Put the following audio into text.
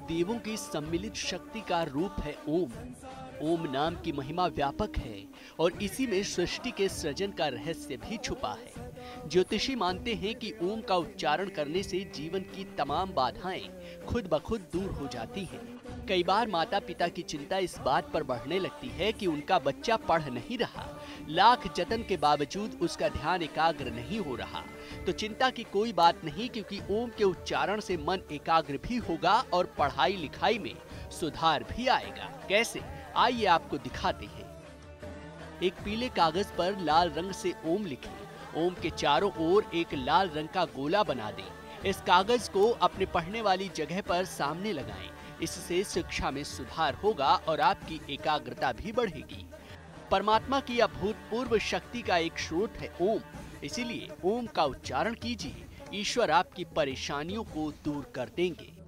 देवों की सम्मिलित शक्ति का रूप है ओम। ओम नाम की महिमा व्यापक है और इसी में सृष्टि के सृजन का रहस्य भी छुपा है। ज्योतिषी मानते हैं कि ओम का उच्चारण करने से जीवन की तमाम बाधाएं खुद ब खुद दूर हो जाती हैं। कई बार माता पिता की चिंता इस बात पर बढ़ने लगती है कि उनका बच्चा पढ़ नहीं रहा, लाख जतन के बावजूद उसका ध्यान एकाग्र नहीं हो रहा। तो चिंता की कोई बात नहीं, क्योंकि ओम के उच्चारण से मन एकाग्र भी होगा और पढ़ाई लिखाई में सुधार भी आएगा। कैसे, आइए आपको दिखाते हैं। एक पीले कागज पर लाल रंग से ओम लिखें। ओम के चारों ओर एक लाल रंग का गोला बना दें। इस कागज को अपने पढ़ने वाली जगह पर सामने लगाएं। इससे शिक्षा में सुधार होगा और आपकी एकाग्रता भी बढ़ेगी। परमात्मा की अभूतपूर्व शक्ति का एक स्रोत है ओम, इसीलिए ओम का उच्चारण कीजिए। ईश्वर आपकी परेशानियों को दूर कर देंगे।